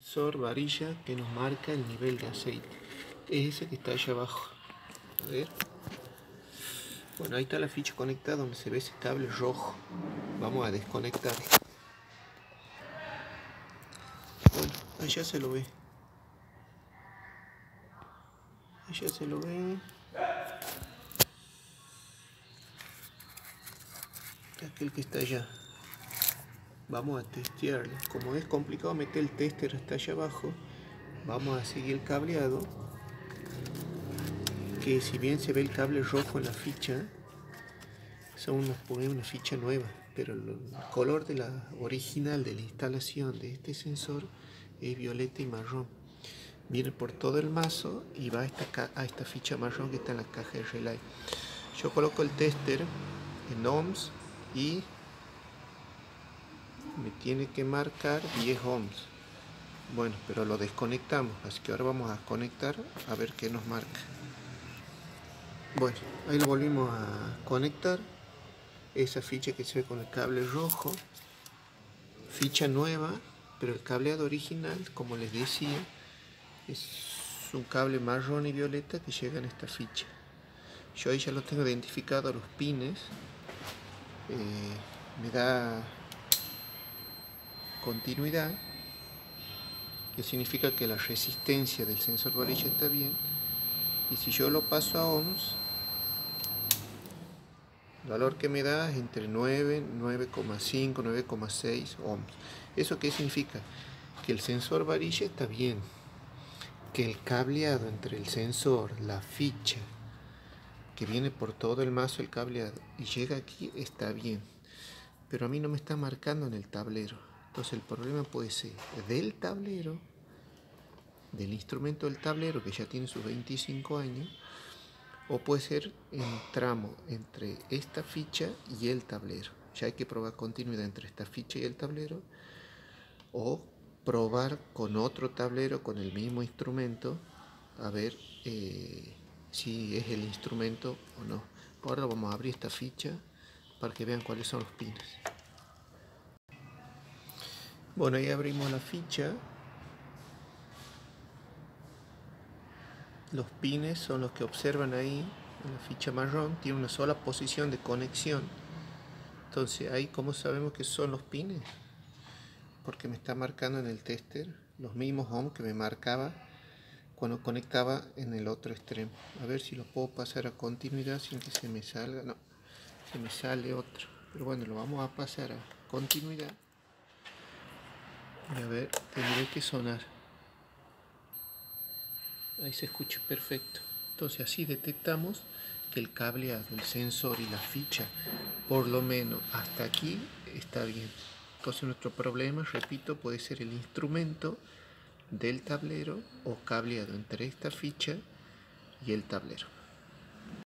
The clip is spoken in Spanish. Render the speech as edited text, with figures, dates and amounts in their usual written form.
sensor varilla que nos marca el nivel de aceite. Es ese que está allá abajo. A ver. Bueno, ahí está la ficha conectada donde se ve ese cable rojo. Vamos a desconectar. Bueno, allá se lo ve. Allá se lo ve. Aquel que está allá. Vamos a testearlo. Como es complicado meter el tester hasta allá abajo, vamos a seguir el cableado. Que si bien se ve el cable rojo en la ficha, son una ficha nueva, pero el color de la original de la instalación de este sensor es violeta y marrón. Viene por todo el mazo y va a esta ficha marrón que está en la caja de relay. Yo coloco el tester en ohms y me tiene que marcar 10 ohms. Bueno, pero lo desconectamos, así que ahora vamos a conectar a ver qué nos marca. Bueno, ahí lo volvimos a conectar. Esa ficha que se ve con el cable rojo, ficha nueva, pero el cableado original, como les decía, es un cable marrón y violeta que llega en esta ficha. Yo ahí ya lo tengo identificado a los pines. Me da continuidad, que significa que la resistencia del sensor varilla está bien. Y si yo lo paso a ohms, el valor que me da es entre 9, 9,5, 9,6 ohms. ¿Eso qué significa? Que el sensor varilla está bien, que el cableado entre el sensor, la ficha, que viene por todo el mazo el cableado y llega aquí, está bien. Pero a mí no me está marcando en el tablero. Entonces el problema puede ser del tablero, del instrumento del tablero que ya tiene sus 25 años, o puede ser en tramo entre esta ficha y el tablero. Ya hay que probar continuidad entre esta ficha y el tablero, o probar con otro tablero con el mismo instrumento a ver si es el instrumento o no. Ahora vamos a abrir esta ficha para que vean cuáles son los pines. Bueno, ahí abrimos la ficha. Los pines son los que observan ahí en la ficha marrón. Tiene una sola posición de conexión. Entonces ahí, ¿cómo sabemos que son los pines? Porque me está marcando en el tester los mismos ohms que me marcaba cuando conectaba en el otro extremo. A ver si lo puedo pasar a continuidad sin que se me salga. No, se me sale otro. Pero bueno, lo vamos a pasar a continuidad. Y a ver, tendré que sonar. Ahí se escucha perfecto. Entonces así detectamos que el cableado, el sensor y la ficha, por lo menos hasta aquí, está bien. Entonces nuestro problema, repito, puede ser el instrumento del tablero o cableado entre esta ficha y el tablero.